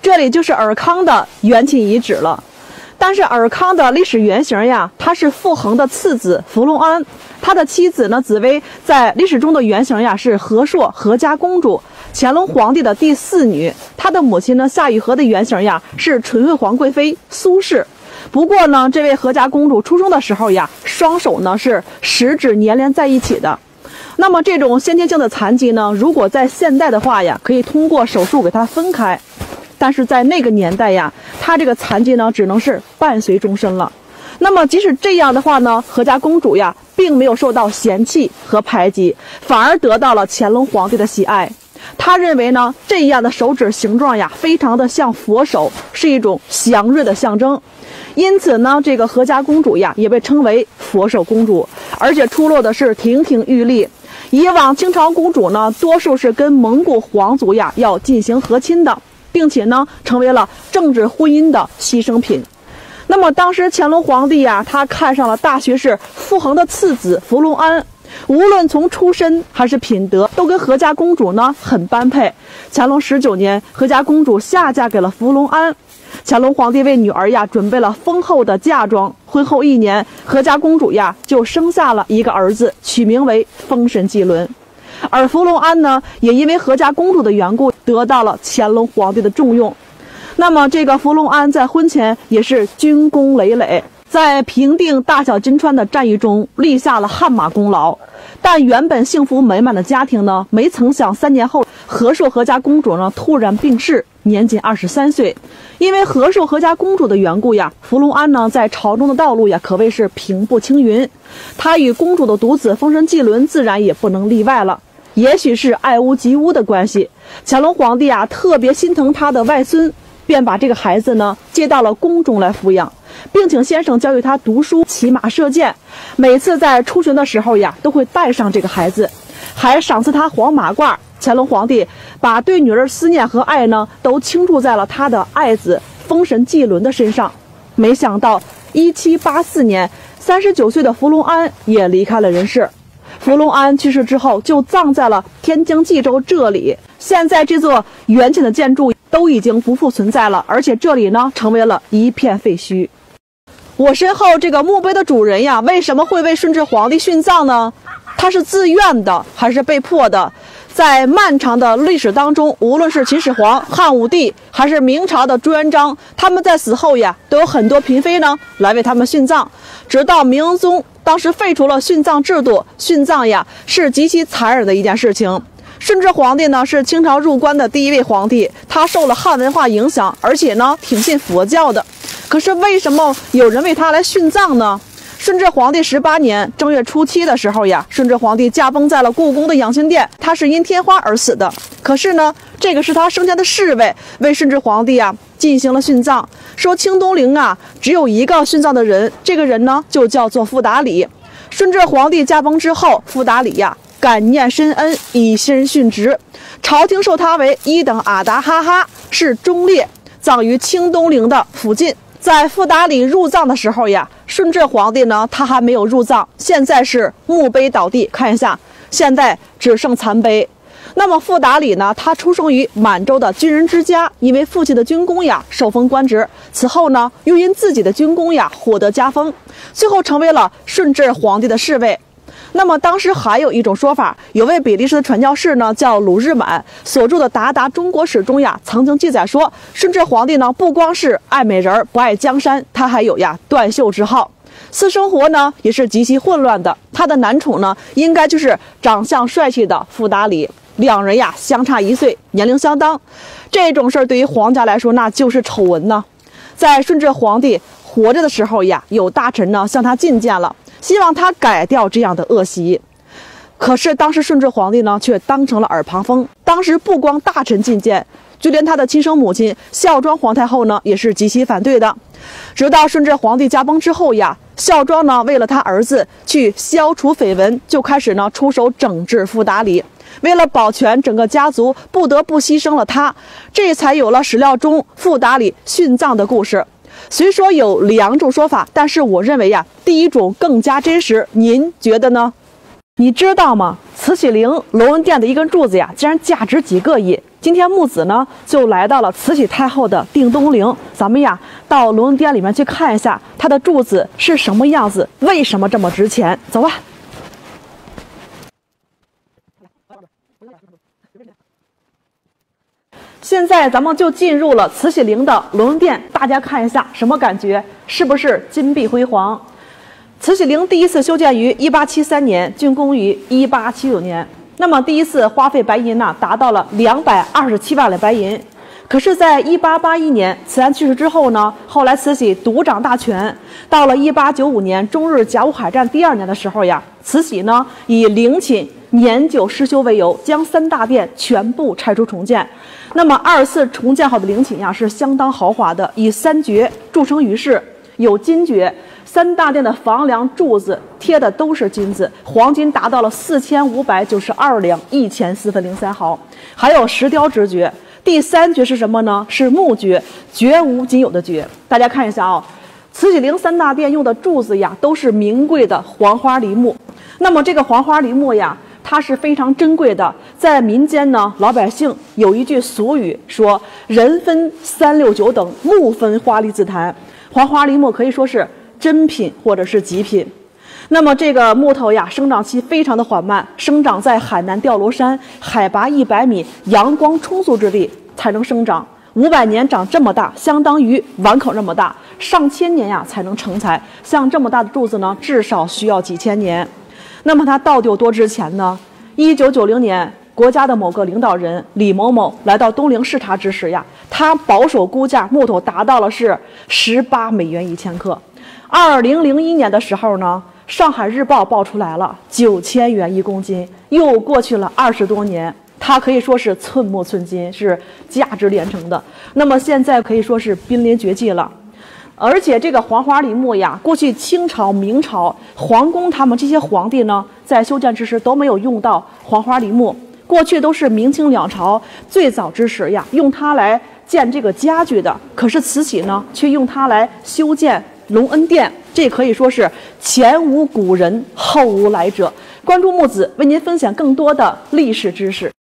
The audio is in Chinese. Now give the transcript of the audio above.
这里就是尔康的元寝遗址了。但是尔康的历史原型呀，他是傅恒的次子伏龙安，他的妻子呢紫薇在历史中的原型呀是和硕何家公主，乾隆皇帝的第4女。他的母亲呢夏雨荷的原型呀是纯惠皇贵妃苏氏。不过呢，这位何家公主出生的时候呀，双手呢是食指粘连在一起的。那么这种先天性的残疾呢，如果在现代的话呀，可以通过手术给它分开。但是在那个年代呀，她这个残疾呢，只能是伴随终身了。那么即使这样的话呢，何家公主呀，并没有受到嫌弃和排挤，反而得到了乾隆皇帝的喜爱。他认为呢，这样的手指形状呀，非常的像佛手，是一种祥瑞的象征。因此呢，这个何家公主呀，也被称为佛手公主，而且出落的是亭亭玉立。以往清朝公主呢，多数是跟蒙古皇族呀要进行和亲的，并且呢，成为了政治婚姻的牺牲品。那么当时乾隆皇帝呀，他看上了大学士傅恒的次子伏龙安，无论从出身还是品德，都跟何家公主呢很般配。乾隆19年，何家公主下嫁给了伏龙安。乾隆皇帝为女儿呀准备了丰厚的嫁妆。婚后1年，何家公主呀就生下了一个儿子，取名为丰神纪伦。而伏龙安呢，也因为何家公主的缘故，得到了乾隆皇帝的重用。那么这个伏龙安在婚前也是军功累累，在平定大小金川的战役中立下了汗马功劳。但原本幸福美满的家庭呢，没曾想3年后，和硕何家公主呢突然病逝，年仅23岁。因为和硕何家公主的缘故呀，伏龙安呢在朝中的道路呀可谓是平步青云。他与公主的独子丰神纪伦自然也不能例外了。也许是爱屋及乌的关系，乾隆皇帝啊特别心疼他的外孙，便把这个孩子呢接到了宫中来抚养，并请先生教育他读书、骑马、射箭。每次在出巡的时候呀，都会带上这个孩子，还赏赐他黄马褂。乾隆皇帝把对女儿思念和爱呢，都倾注在了他的爱子丰神纪伦的身上。没想到1784年，39岁的伏龙安也离开了人世。伏龙安去世之后，就葬在了天津蓟州这里。现在这座元寝的建筑都已经不复存在了，而且这里呢成为了一片废墟。我身后这个墓碑的主人呀，为什么会为顺治皇帝殉葬呢？他是自愿的还是被迫的？在漫长的历史当中，无论是秦始皇、汉武帝，还是明朝的朱元璋，他们在死后呀，都有很多嫔妃呢来为他们殉葬。直到明英宗当时废除了殉葬制度，殉葬呀是极其残忍的一件事情。顺治皇帝呢是清朝入关的第1位皇帝，他受了汉文化影响，而且呢挺信佛教的。可是为什么有人为他来殉葬呢？顺治皇帝18年正月初7的时候呀，顺治皇帝驾崩在了故宫的养心殿，他是因天花而死的。可是呢，这个是他生前的侍卫为顺治皇帝啊进行了殉葬。说清东陵啊只有一个殉葬的人，这个人呢就叫做傅达理。顺治皇帝驾崩之后，傅达理呀感念深恩，以身殉职，朝廷授他为1等阿达哈哈，是忠烈，葬于清东陵的附近。在傅达理入葬的时候呀，顺治皇帝呢他还没有入葬，现在是墓碑倒地，看一下，现在只剩残碑。那么傅达理呢，他出生于满洲的军人之家，因为父亲的军功呀受封官职，此后呢又因自己的军功呀获得加封，最后成为了顺治皇帝的侍卫。那么当时还有一种说法，有位比利时的传教士呢叫鲁日满，所著的《鞑靼中国史》中呀曾经记载说，顺治皇帝呢不光是爱美人不爱江山，他还有呀断袖之好。私生活呢也是极其混乱的，他的男宠呢应该就是长相帅气的傅达理，两人呀相差1岁，年龄相当。这种事儿对于皇家来说那就是丑闻呢。在顺治皇帝活着的时候呀，有大臣呢向他进谏了，希望他改掉这样的恶习。可是当时顺治皇帝呢却当成了耳旁风，当时不光大臣进谏，就连他的亲生母亲孝庄皇太后呢也是极其反对的。直到顺治皇帝驾崩之后呀，孝庄呢为了他儿子去消除绯闻，就开始呢出手整治傅达理，为了保全整个家族，不得不牺牲了他，这才有了史料中傅达理殉葬的故事。虽说有2种说法，但是我认为呀，第一种更加真实，您觉得呢？你知道吗？慈禧陵隆恩殿的一根柱子呀，竟然价值几个亿。 今天木子呢就来到了慈禧太后的定东陵，咱们呀到龙恩殿里面去看一下它的柱子是什么样子，为什么这么值钱？走吧。现在咱们就进入了慈禧陵的龙恩殿，大家看一下什么感觉？是不是金碧辉煌？慈禧陵第一次修建于1873年，竣工于1879年。那么第一次花费白银呢，达到了227万两白银。可是，在1881年慈安去世之后呢，后来慈禧独掌大权。到了1895年中日甲午海战第2年的时候呀，慈禧呢以陵寝年久失修为由，将3大殿全部拆除重建。那么2次重建后的陵寝呀，是相当豪华的，以3绝著称于世，有金爵。3大殿的房梁柱子贴的都是金子，黄金达到了4592两1/4分03毫，还有石雕之爵。第3爵是什么呢？是木爵，绝无仅有的爵。大家看一下啊，慈禧陵3大殿用的柱子呀，都是名贵的黄花梨木。那么这个黄花梨木呀，它是非常珍贵的。在民间呢，老百姓有一句俗语说：“人分3、6、9等，木分花梨紫檀。”黄花梨木可以说是珍品或者是极品。那么这个木头呀，生长期非常的缓慢，生长在海南吊罗山海拔100米、阳光充足之地才能生长。500年长这么大，相当于碗口这么大，上千年呀才能成材。像这么大的柱子呢，至少需要几千年。那么它到底有多值钱呢？1990年，国家的某个领导人李某某来到东陵视察之时呀，他保守估价木头达到了是18美元1千克。2001年的时候呢，上海日报报出来了9000元1公斤。又过去了20多年，它可以说是寸木寸金，是价值连城的。那么现在可以说是濒临绝迹了。而且这个黄花梨木呀，过去清朝、明朝皇宫他们这些皇帝呢，在修建之时都没有用到黄花梨木。过去都是明清两朝最早之时呀，用它来建这个家具的。可是慈禧呢，却用它来修建隆恩殿，这可以说是前无古人后无来者。关注木子，为您分享更多的历史知识。